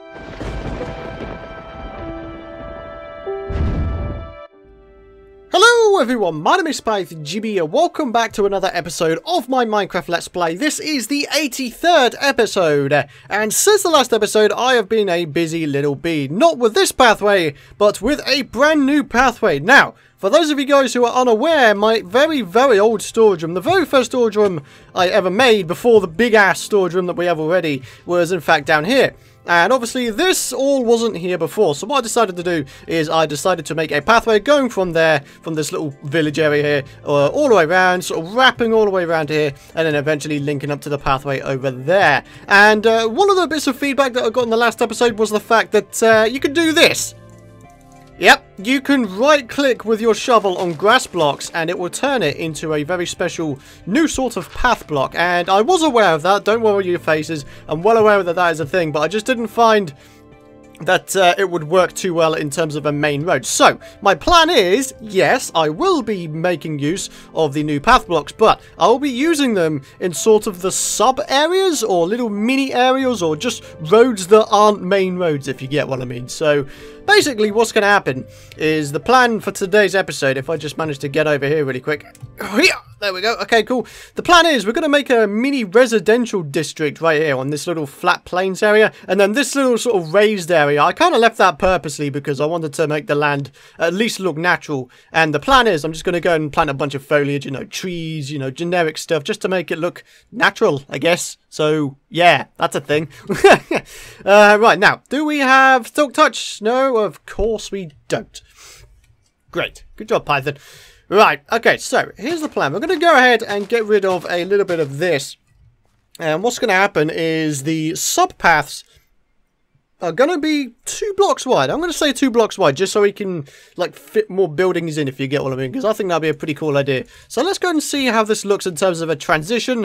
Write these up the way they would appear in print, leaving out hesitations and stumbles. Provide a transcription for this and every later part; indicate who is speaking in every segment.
Speaker 1: Hello everyone, my name is PythonGB and welcome back to another episode of my Minecraft Let's Play. This is the 83rd episode, and since the last episode I have been a busy little bee. Not with this pathway, but with a brand new pathway. Now, for those of you guys who are unaware, my very old storage room, the very first storage room I ever made before the big ass storage room that we have already, was in fact down here. And obviously this all wasn't here before, so what I decided to do is I decided to make a pathway going from there, from this little village area here, all the way around, sort of wrapping all the way around here, and then eventually linking up to the pathway over there. And one of the bits of feedback that I got in the last episode was the fact that you could do this. Yep, you can right click with your shovel on grass blocks and it will turn it into a very special new sort of path block. And I was aware of that, don't worry your faces, I'm well aware that that is a thing, but I just didn't find that it would work too well in terms of a main road. So, my plan is, yes, I will be making use of the new path blocks, but I will be using them in sort of the sub-areas, or little mini-areas, or just roads that aren't main roads, if you get what I mean. So, basically, what's going to happen is the plan for today's episode, if I just manage to get over here really quick. There we go. Okay, cool. The plan is we're going to make a mini residential district right here on this little flat plains area, and then this little sort of raised area. I kind of left that purposely because I wanted to make the land at least look natural. And the plan is I'm just going to go and plant a bunch of foliage, you know, trees, you know, generic stuff, just to make it look natural, I guess. So, yeah, that's a thing. Right, now, do we have Silk Touch? No, of course we don't. Great. Good job, Python. Right, okay, so here's the plan. We're going to go ahead and get rid of a little bit of this. And what's going to happen is the subpaths are going to be 2 blocks wide. I'm going to say 2 blocks wide, just so we can, like, fit more buildings in, if you get what I mean, because I think that'd be a pretty cool idea. So let's go and see how this looks in terms of a transition.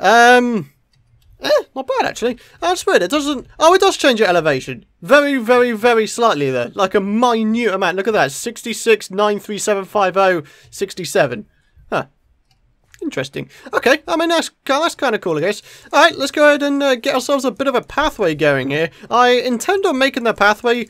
Speaker 1: Not bad, actually. That's weird. It doesn't... Oh, it does change your elevation. Very slightly, though. Like a minute amount. Look at that. 66, 93750, 67. Huh. Interesting. Okay, I mean, that's kind of cool, I guess. Alright, let's go ahead and get ourselves a bit of a pathway going here. I intend on making the pathway...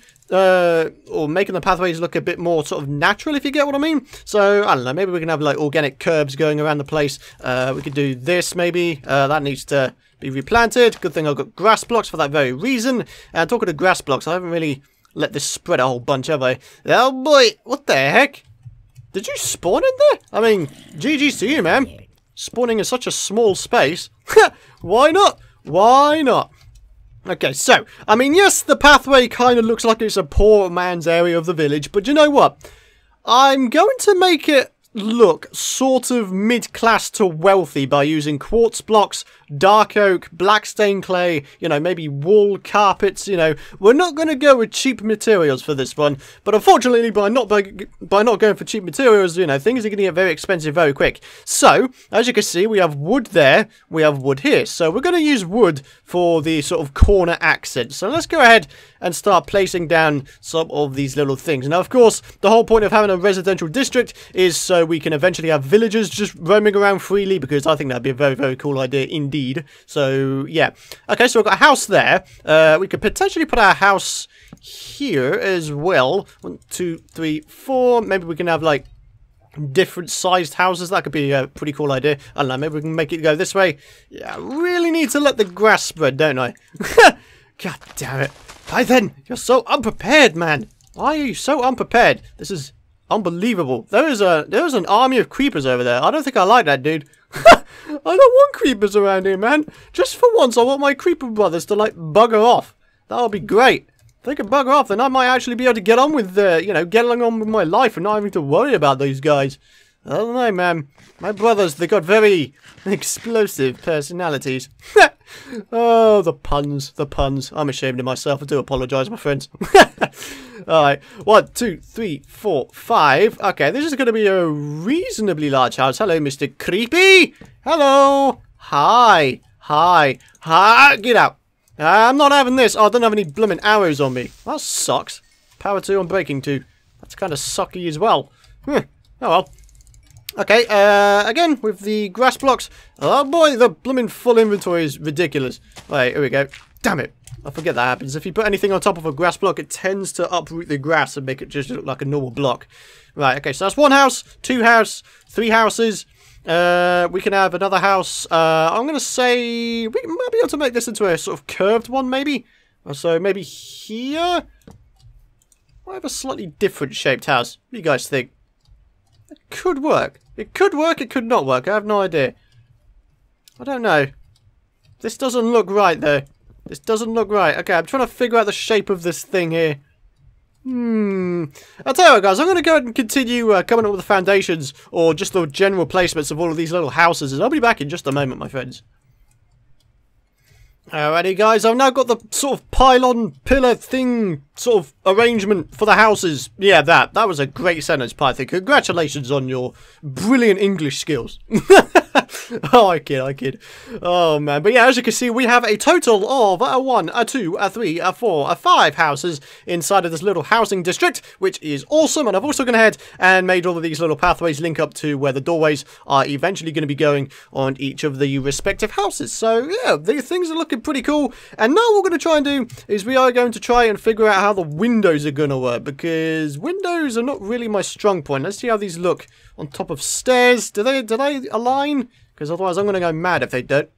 Speaker 1: or making the pathways look a bit more sort of natural, if you get what I mean. So, I don't know, maybe we can have, like, organic curbs going around the place. We could do this, maybe. That needs to be replanted. Good thing I've got grass blocks for that very reason. And talking of grass blocks, I haven't really let this spread a whole bunch, have I? Oh boy, what the heck? Did you spawn in there? I mean, GG's to you, man. Spawning in such a small space. Why not? Why not? Okay, so, I mean, yes, the pathway kind of looks like it's a poor man's area of the village, but you know what? I'm going to make it look sort of mid-class to wealthy by using quartz blocks, dark oak, black stained clay, you know, maybe wool, carpets, you know. We're not going to go with cheap materials for this one, but unfortunately by not going for cheap materials, you know, things are going to get very expensive very quick. So, as you can see, we have wood there, we have wood here. So we're going to use wood for the sort of corner accent. So let's go ahead and start placing down some of these little things. Now, of course, the whole point of having a residential district is so we can eventually have villagers just roaming around freely, because I think that'd be a very cool idea indeed. So, yeah. Okay, so we've got a house there. We could potentially put our house here as well. 1, 2, 3, 4. Maybe we can have, like, different sized houses. That could be a pretty cool idea. I don't know, maybe we can make it go this way. Yeah, I really need to let the grass spread, don't I? God damn it. Python, you're so unprepared, man. Why are you so unprepared? This is unbelievable. There's an army of creepers over there. I don't think I like that, dude. I don't want creepers around here, man. Just for once, I want my creeper brothers to, like, bugger off. That'll be great. If they can bugger off, then I might actually be able to get on with, you know, getting on with my life and not having to worry about those guys. I don't know, man. My brothers, they got very explosive personalities. Oh, the puns, the puns. I'm ashamed of myself. I do apologise, my friends. Alright, 1, 2, 3, 4, 5. Okay, this is going to be a reasonably large house. Hello, Mr. Creepy. Hello. Hi. Hi. Hi. Get out. I'm not having this. Oh, I don't have any blooming arrows on me. That sucks. Power 2 and breaking 2. That's kind of sucky as well. Oh well. Okay, again, with the grass blocks. Oh boy, the blooming full inventory is ridiculous. Right, here we go. Damn it. I forget that happens. If you put anything on top of a grass block, it tends to uproot the grass and make it just look like a normal block. Right, okay, so that's 1 house, 2 house, 3 houses. We can have another house. I'm going to say we might be able to make this into a sort of curved one, maybe. So maybe here. I have a slightly different shaped house. What do you guys think? It could work. It could work, it could not work. I have no idea. I don't know. This doesn't look right, though. This doesn't look right. Okay, I'm trying to figure out the shape of this thing here. I'll tell you what, guys. I'm going to go ahead and continue coming up with the foundations or just the general placements of all of these little houses. And I'll be back in just a moment, my friends. Alrighty, guys. I've now got the sort of pylon pillar thing sort of arrangement for the houses. Yeah, that was a great sentence, Python. Congratulations on your brilliant English skills. Oh, I kid. Oh, man. But yeah, as you can see, we have a total of 1, 2, 3, 4, 5 houses inside of this little housing district, which is awesome. And I've also gone ahead and made all of these little pathways link up to where the doorways are eventually going to be going on each of the respective houses. So, yeah, these things are looking pretty cool. And now what we're going to try and do is we are going to try and figure out how the windows are going to work, because windows are not really my strong point. Let's see how these look on top of stairs. Do they align? Because otherwise I'm going to go mad if they don't.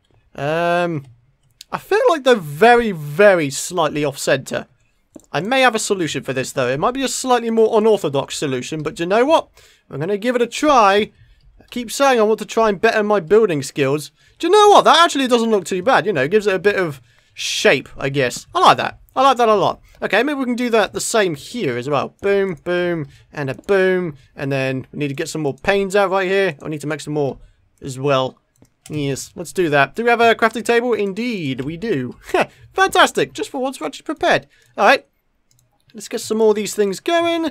Speaker 1: I feel like they're very, very slightly off-center. I may have a solution for this, though. It might be a slightly more unorthodox solution, but you know what? I'm going to give it a try. I keep saying I want to try and better my building skills. Do you know what? That actually doesn't look too bad. You know, it gives it a bit of shape, I guess. I like that. I like that a lot. Okay, maybe we can do that the same here as well. Boom, boom, and a boom. And then we need to get some more panes out right here. I need to make some more as well. Yes, let's do that. Do we have a crafting table? Indeed, we do. Fantastic. Just for once, we're actually prepared. Alright. Let's get some more of these things going.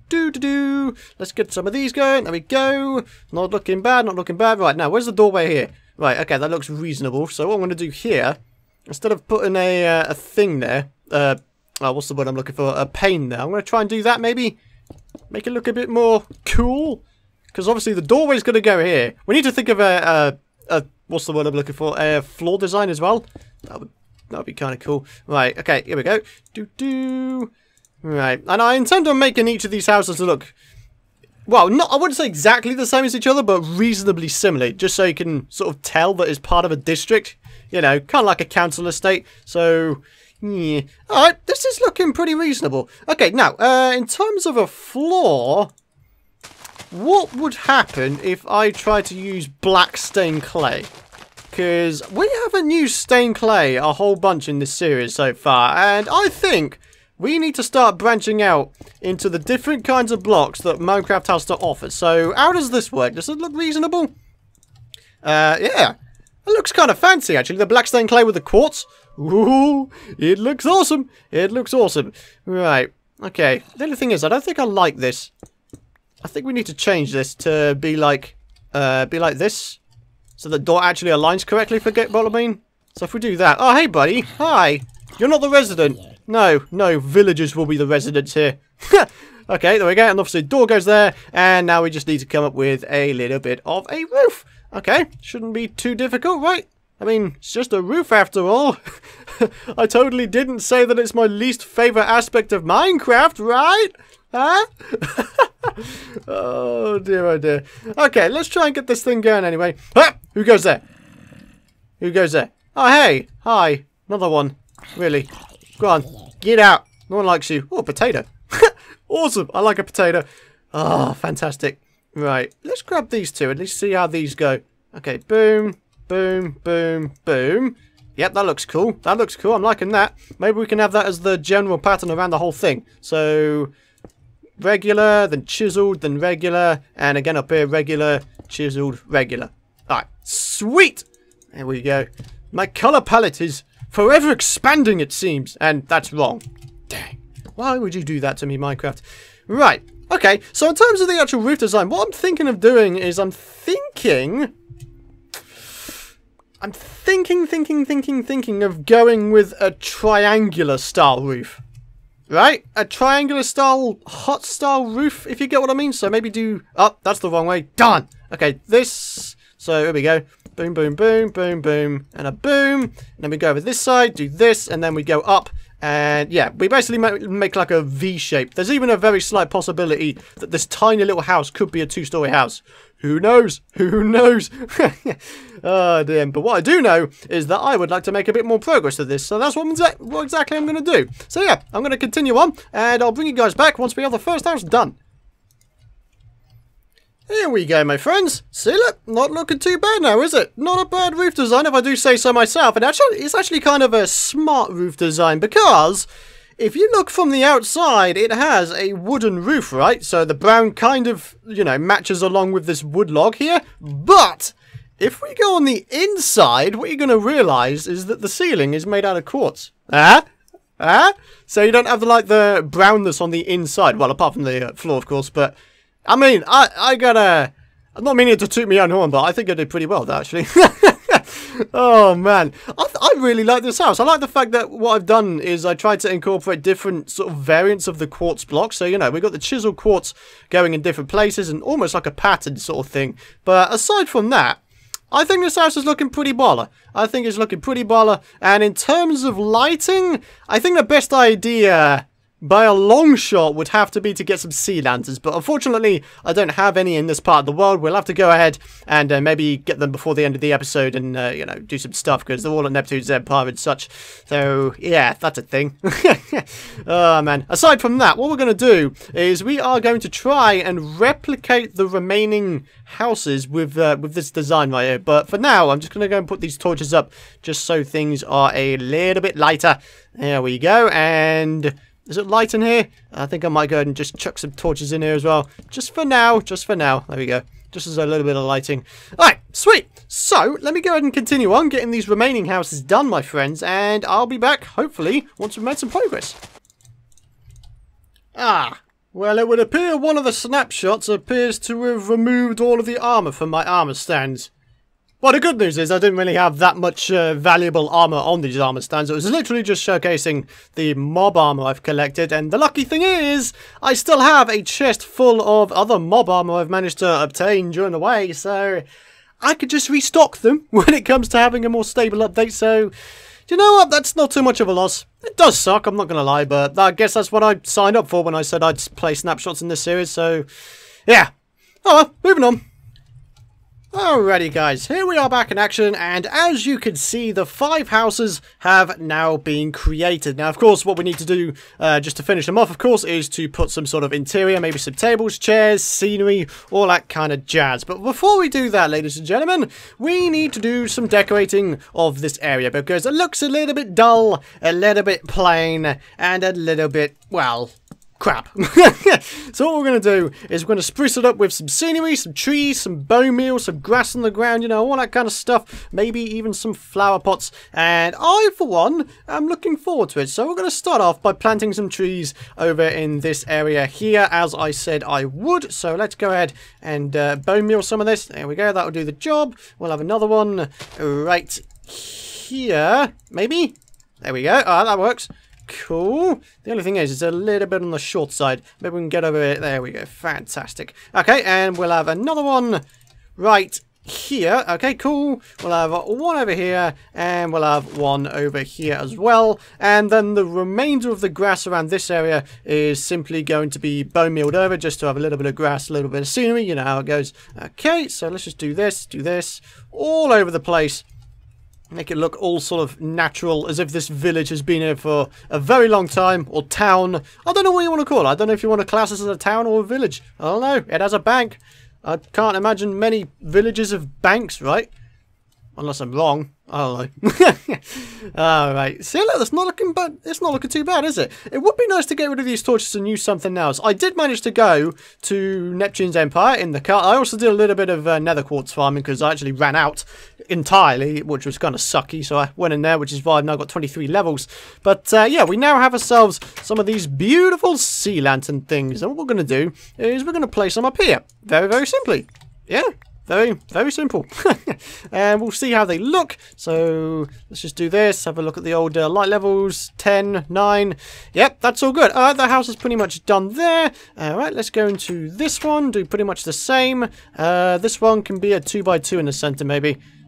Speaker 1: Let's get some of these going. There we go. Not looking bad, not looking bad. Right, now, where's the doorway here? Right, okay, that looks reasonable. So what I'm going to do here, instead of putting a thing there, what's the word I'm looking for? A pane there. I'm going to try and do that, maybe. Make it look a bit more cool. Because obviously the doorway's going to go here. We need to think of what's the word I'm looking for? A floor design as well. That would be kind of cool. Right, okay, here we go. Right, and I intend on making each of these houses look, well, I wouldn't say exactly the same as each other, but reasonably similar, just so you can sort of tell that it's part of a district. You know, kind of like a council estate. So, yeah. Alright, this is looking pretty reasonable. Okay, now, in terms of a floor, what would happen if I try to use black stained clay? Because we haven't used stained clay a whole bunch in this series so far, and I think we need to start branching out into the different kinds of blocks that Minecraft has to offer. So, how does this work? Does it look reasonable? Yeah. It looks kind of fancy, actually. The black stained clay with the quartz. Ooh, it looks awesome. It looks awesome. Right. Okay. The only thing is, I don't think I like this. I think we need to change this to be like this. So the door actually aligns correctly, if you get what I mean. So if we do that. Oh, hey, buddy. Hi. You're not the resident. No, villagers will be the residents here. Okay, there we go. And obviously, door goes there. And now we just need to come up with a little bit of a roof. Okay, shouldn't be too difficult, right? I mean, it's just a roof after all. I totally didn't say that it's my least favorite aspect of Minecraft, right? Huh? Oh dear, oh dear. Okay, let's try and get this thing going anyway. Ah! Who goes there? Who goes there? Oh, hey. Hi. Another one. Really? Go on. Get out. No one likes you. Oh, a potato. Awesome. I like a potato. Oh, fantastic. Right. Let's grab these two and let's see how these go. Okay. Boom. Boom. Boom. Boom. Yep, that looks cool. That looks cool. I'm liking that. Maybe we can have that as the general pattern around the whole thing. So, regular, then chiseled, then regular. And again up here, regular, chiseled, regular. Alright. Sweet. There we go. My colour palette is forever expanding, it seems. And that's wrong. Dang. Why would you do that to me, Minecraft? Right. Okay. So in terms of the actual roof design, what I'm thinking of doing is I'm thinking of going with a triangular style roof. Right? A triangular style, hut style roof, if you get what I mean. So maybe do... Oh, that's the wrong way. Darn. Okay, this... So, here we go. Boom, boom, boom, boom, boom, and a boom. And then we go over this side, do this, and then we go up. And yeah, we basically make like a V shape. There's even a very slight possibility that this tiny little house could be a 2-story house. Who knows? Who knows? Oh, damn. But what I do know is that I would like to make a bit more progress to this. So that's what exactly I'm going to do. So yeah, I'm going to continue on. And I'll bring you guys back once we have the first house done. Here we go, my friends. See, look, not looking too bad now, is it? Not a bad roof design, if I do say so myself. And actually, it's actually kind of a smart roof design because if you look from the outside, it has a wooden roof, right? So the brown kind of, you know, matches along with this wood log here. But if we go on the inside, what you're going to realize is that the ceiling is made out of quartz. So you don't have the brownness on the inside. Well, apart from the floor, of course, but I mean, I'm not meaning to toot my own horn, but I think I did pretty well, actually. Oh, man. I really like this house. I like the fact that what I've done is I tried to incorporate different sort of variants of the quartz block. So, you know, we've got the chisel quartz going in different places and almost like a pattern sort of thing. But aside from that, I think this house is looking pretty baller. I think it's looking pretty baller. And in terms of lighting, I think the best idea by a long shot would have to be to get some sea lanterns, but unfortunately I don't have any in this part of the world. We'll have to go ahead and maybe get them before the end of the episode and you know, do some stuff because they're all at Neptune's Empire and such. So yeah, that's a thing. Oh man, aside from that, what we're going to do is we are going to try and replicate the remaining houses with this design right here. But for now, I'm just going to go and put these torches up just so things are a little bit lighter. There we go. And is it light in here? I think I might go ahead and just chuck some torches in here as well. Just for now. Just for now. There we go. Just as a little bit of lighting. Alright, sweet. So, let me go ahead and continue on getting these remaining houses done, my friends. And I'll be back, hopefully, once we've made some progress. Well, it would appear one of the snapshots appears to have removed all of the armor from my armor stands. Well, the good news is I didn't really have that much valuable armor on these armor stands. It was literally just showcasing the mob armor I've collected. And the lucky thing is, I still have a chest full of other mob armor I've managed to obtain during the way. So I could just restock them when it comes to having a more stable update. So, you know what? That's not too much of a loss. It does suck, I'm not going to lie. But I guess that's what I signed up for when I said I'd play snapshots in this series. So, yeah. Oh well, moving on. Alrighty guys, here we are back in action, and as you can see, the 5 houses have now been created. Now, of course, what we need to do, just to finish them off, of course, is to put some sort of interior, maybe some tables, chairs, scenery, all that kind of jazz. But before we do that, ladies and gentlemen, we need to do some decorating of this area, because it looks a little bit dull, a little bit plain, and a little bit, well, crap. So what we're going to do is we're going to spruce it up with some scenery, some trees, some bone meal, some grass on the ground, you know, all that kind of stuff. Maybe even some flower pots. And I, for one, am looking forward to it. So we're going to start off by planting some trees over in this area here, as I said I would. So let's go ahead and bone meal some of this. There we go. That'll do the job. We'll have another one right here. Maybe. There we go. Oh, that works. Cool. The only thing is, it's a little bit on the short side. Maybe we can get over it. There we go. Fantastic. Okay, and we'll have another one right here. Okay, cool. We'll have one over here, and we'll have one over here as well. And then the remainder of the grass around this area is simply going to be bone mealed over, just to have a little bit of grass, a little bit of scenery. You know how it goes. Okay, so let's just do this, all over the place. Make it look all sort of natural, as if this village has been here for a very long time, or town. I don't know what you want to call it. I don't know if you want to class this as a town or a village. I don't know. It has a bank. I can't imagine many villages have banks, right? Unless I'm wrong. I don't know. Alright. See, look, it's not looking too bad, is it? It would be nice to get rid of these torches and use something else. I did manage to go to Neptune's Empire in the car. I also did a little bit of nether quartz farming because I actually ran out entirely, which was kind of sucky. So I went in there, which is why I've now got 23 levels. But yeah, we now have ourselves some of these beautiful sea lantern things. And what we're going to do is we're going to place them up here. Very, very simply. Yeah. Very, very simple. And we'll see how they look. So let's just do this. Have a look at the old light levels. 10, 9. Yep, that's all good. The house is pretty much done there. Alright, let's go into this one. Do pretty much the same. This one can be a 2x2 in the center, maybe.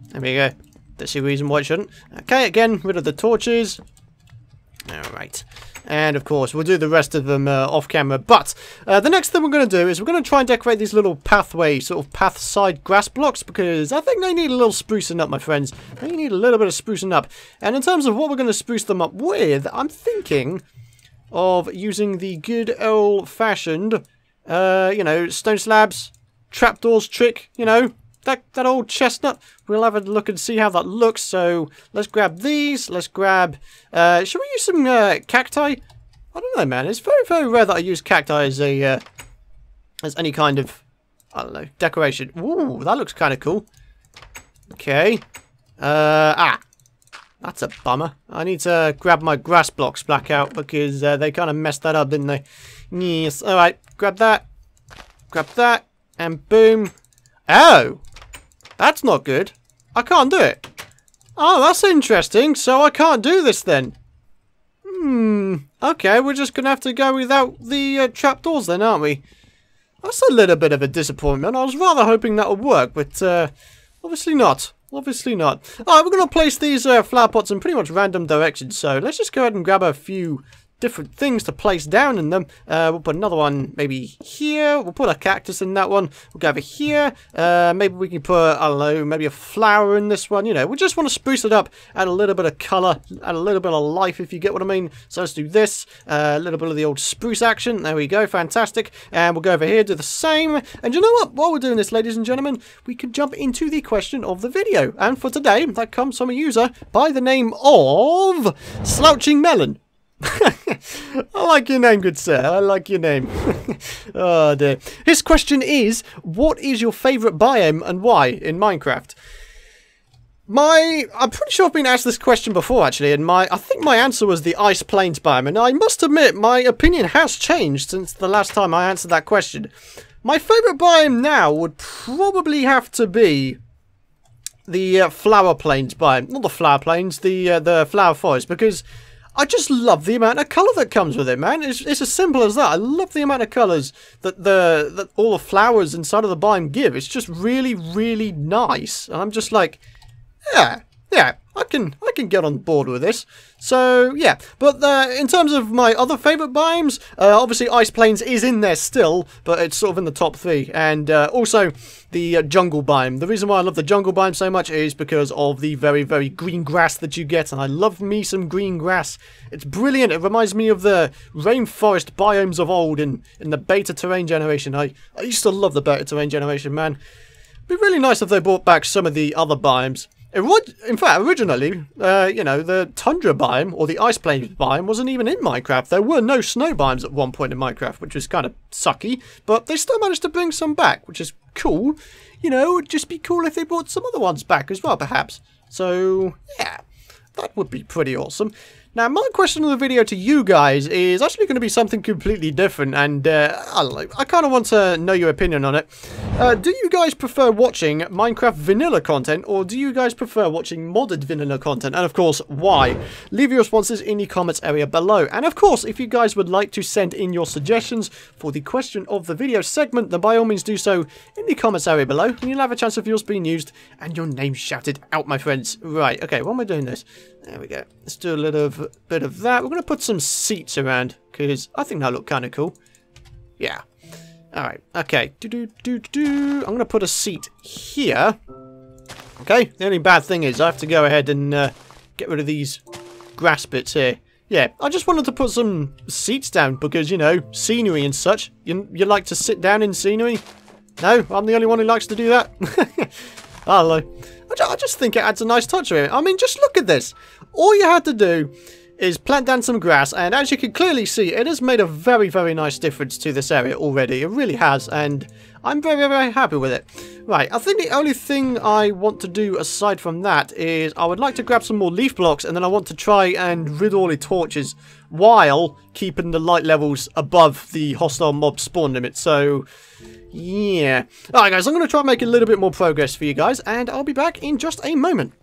Speaker 1: There we go. That's the reason why it shouldn't. Okay, again, rid of the torches. Alright. And, of course, we'll do the rest of them off camera. But the next thing we're going to do is we're going to try and decorate these little pathway, sort of path side grass blocks, because I think they need a little sprucing up, my friends. They need a little bit of sprucing up. And in terms of what we're going to spruce them up with, I'm thinking of using the good old-fashioned, you know, stone slabs, trapdoors trick, you know. That old chestnut. We'll have a look and see how that looks. So let's grab these. Let's grab. Should we use some cacti? I don't know, man. It's very, very rare that I use cacti as a as any kind of, I don't know, decoration. Ooh, that looks kind of cool. Okay. That's a bummer. I need to grab my grass blocks back out because they kind of messed that up, didn't they? Yes. All right. Grab that. Grab that. And boom. Oh. That's not good. I can't do it. Oh, that's interesting. So I can't do this then. Okay, we're just going to have to go without the trapdoors then, aren't we? That's a little bit of a disappointment. I was rather hoping that would work, but obviously not. Obviously not. Alright, we're going to place these flower pots in pretty much random directions. So let's just go ahead and grab a few different things to place down in them. We'll put another one maybe here. We'll put a cactus in that one. We'll go over here. Maybe we can put, I don't know, maybe a flower in this one. You know, we just want to spruce it up, add a little bit of colour, add a little bit of life, if you get what I mean. So let's do this. A little bit of the old spruce action. There we go. Fantastic. And we'll go over here, do the same. And you know what? While we're doing this, ladies and gentlemen, we can jump into the question of the video. And for today, that comes from a user by the name of Slouching Melon. I like your name, good sir. I like your name. Oh dear. His question is, what is your favourite biome and why in Minecraft? I'm pretty sure I've been asked this question before, actually, and I think my answer was the Ice Plains biome, and I must admit, my opinion has changed since the last time I answered that question. My favourite biome now would probably have to be the Flower Plains biome. Not the Flower Plains, the Flower Forest, because I just love the amount of colour that comes with it, man. It's as simple as that. I love the amount of colours that all the flowers inside of the biome give. It's just really, really nice. And I'm just like, yeah, I can get on board with this. So, yeah. But in terms of my other favourite biomes, obviously Ice Plains is in there still, but it's sort of in the top 3. And also the jungle biome. The reason why I love the jungle biome so much is because of the very, very green grass that you get. And I love me some green grass. It's brilliant. It reminds me of the rainforest biomes of old in the beta terrain generation. I used to love the beta terrain generation, man. It'd be really nice if they brought back some of the other biomes. In fact, originally, you know, the tundra biome, or the ice plains biome, wasn't even in Minecraft. There were no snow biomes at one point in Minecraft, which was kind of sucky, but they still managed to bring some back, which is cool. You know, it'd just be cool if they brought some other ones back as well, perhaps. So, yeah, that would be pretty awesome. Now, my question of the video to you guys is actually going to be something completely different, and I don't know, I kind of want to know your opinion on it. Do you guys prefer watching Minecraft vanilla content, or do you guys prefer watching modded vanilla content? And of course, why? Leave your responses in the comments area below. And of course, if you guys would like to send in your suggestions for the question of the video segment, then by all means do so in the comments area below, and you'll have a chance of yours being used and your name shouted out, my friends. Right, okay, why am I doing this? There we go. Let's do a little bit of that. We're going to put some seats around, because I think that'll look kind of cool. Yeah. Alright, okay. I'm going to put a seat here. Okay, the only bad thing is I have to go ahead and get rid of these grass bits here. Yeah, I just wanted to put some seats down, because, you know, scenery and such. You like to sit down in scenery? No? I'm the only one who likes to do that? I don't know. I just think it adds a nice touch to it. I mean, just look at this. All you had to do is plant down some grass, and as you can clearly see, it has made a very, very nice difference to this area already. It really has, and I'm very, very happy with it. Right, I think the only thing I want to do aside from that is I would like to grab some more leaf blocks, and then I want to try and rid all the torches while keeping the light levels above the hostile mob spawn limit. So, yeah. Alright guys, I'm going to try and make a little bit more progress for you guys, and I'll be back in just a moment.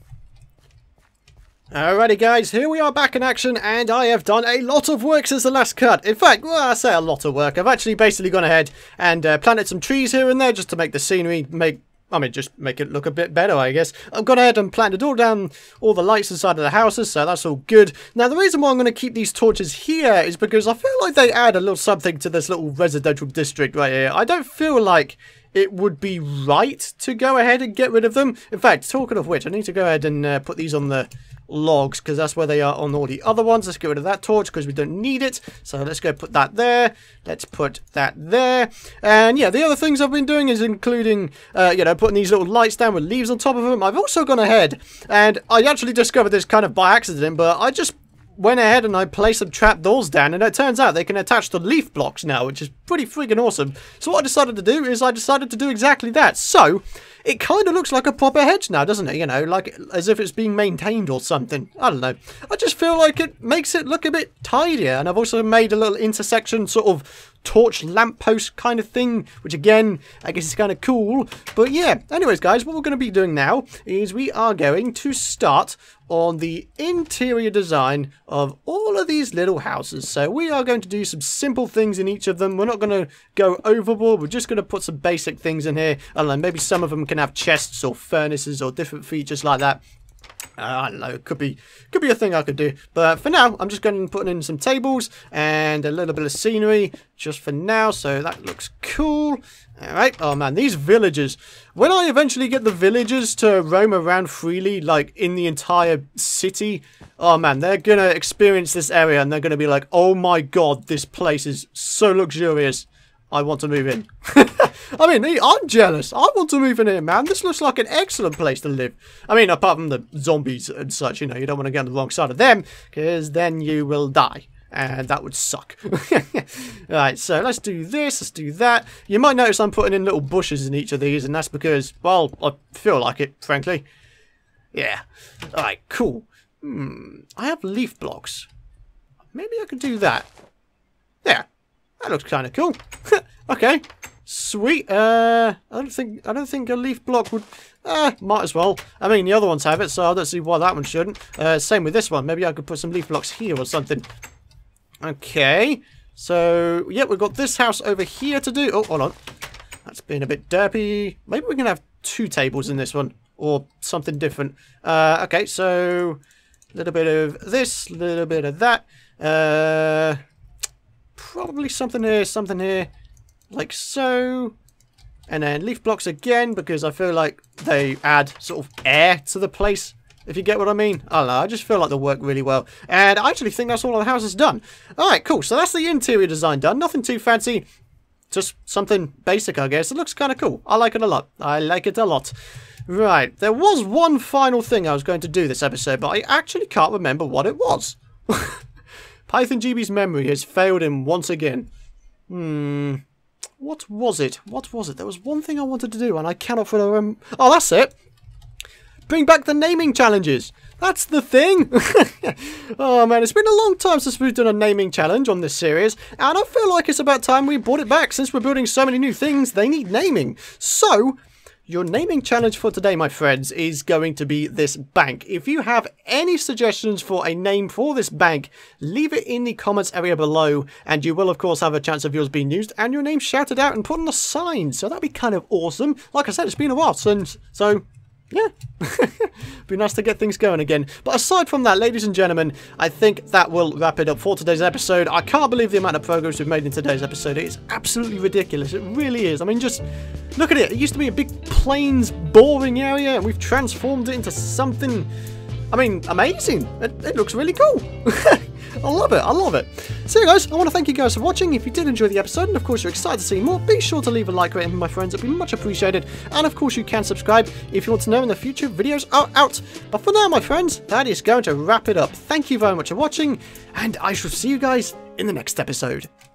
Speaker 1: Alrighty guys, here we are back in action, and I have done a lot of work since the last cut. In fact, well, I say a lot of work. I've actually basically gone ahead and planted some trees here and there just to make the scenery I mean, just make it look a bit better, I guess. I've gone ahead and planted all down all the lights inside of the houses, so that's all good. Now, the reason why I'm going to keep these torches here is because I feel like they add a little something to this little residential district right here. I don't feel like it would be right to go ahead and get rid of them. In fact, talking of which, I need to go ahead and put these on the logs, because that's where they are on all the other ones. Let's get rid of that torch because we don't need it. So let's go put that there. Let's put that there. And yeah, the other things I've been doing is including, you know, putting these little lights down with leaves on top of them. I've also gone ahead and I actually discovered this kind of by accident, but I just went ahead and I placed some trapdoors down, and it turns out they can attach to leaf blocks now, which is pretty freaking awesome. So what I decided to do is I decided to do exactly that. So it kind of looks like a proper hedge now, doesn't it? You know, like as if it's being maintained or something. I don't know. I just feel like it makes it look a bit tidier. And I've also made a little intersection sort of torch lamppost kind of thing, which again, I guess is kind of cool. But yeah, anyways guys, what we're going to be doing now is we are going to start on the interior design of all of these little houses. So we are going to do some simple things in each of them. We're not going to go overboard. We're just going to put some basic things in here. I don't know, maybe some of them can have chests or furnaces or different features like that. I don't know, it could be a thing I could do. But for now, I'm just going to put in some tables and a little bit of scenery just for now. So that looks cool. Alright, oh man, these villagers. When I eventually get the villagers to roam around freely, like in the entire city, oh man, they're going to experience this area and they're going to be like, oh my god, this place is so luxurious. I want to move in. I mean, I'm jealous. I want to move in here, man. This looks like an excellent place to live. I mean, apart from the zombies and such, you know, you don't want to get on the wrong side of them, because then you will die. And that would suck. Alright, so let's do this, let's do that. You might notice I'm putting in little bushes in each of these, and that's because, well, I feel like it, frankly. Yeah. Alright, cool. I have leaf blocks. Maybe I could do that. Yeah. That looks kind of cool. Okay, sweet. I don't think a leaf block would. Might as well. I mean, the other ones have it, so I don't see why that one shouldn't. Same with this one. Maybe I could put some leaf blocks here or something. Okay. So yeah, we've got this house over here to do. Oh, hold on. That's been a bit derpy. Maybe we can have 2 tables in this one or something different. Okay, so a little bit of this, a little bit of that. Probably something here, like so. And then leaf blocks again, because I feel like they add sort of air to the place, if you get what I mean. I don't know, I just feel like they work really well. And I actually think that's all of the house is done. Alright, cool, so that's the interior design done. Nothing too fancy, just something basic, I guess. It looks kind of cool. I like it a lot. I like it a lot. Right, there was one final thing I was going to do this episode, but I actually can't remember what it was. PythonGB's memory has failed him once again. What was it? What was it? There was one thing I wanted to do and I cannot remember. Oh, that's it. Bring back the naming challenges. That's the thing. Oh man, it's been a long time since we've done a naming challenge on this series, and I feel like it's about time we brought it back. Since we're building so many new things, they need naming. So your naming challenge for today, my friends, is going to be this bank. If you have any suggestions for a name for this bank, leave it in the comments area below, and you will, of course, have a chance of yours being used and your name shouted out and put on a sign. So that'd be kind of awesome. Like I said, it's been a while since, so yeah, be nice to get things going again. But aside from that, ladies and gentlemen, I think that will wrap it up for today's episode. I can't believe the amount of progress we've made in today's episode. It is absolutely ridiculous. It really is. I mean, just look at it. It used to be a big plains, boring area, and we've transformed it into something, I mean, amazing. It looks really cool. I love it. I love it. So, guys, I want to thank you guys for watching. If you did enjoy the episode, and of course you're excited to see more, be sure to leave a like rating, my friends. It'd be much appreciated. And of course, you can subscribe if you want to know when the future videos are out. But for now, my friends, that is going to wrap it up. Thank you very much for watching, and I shall see you guys in the next episode.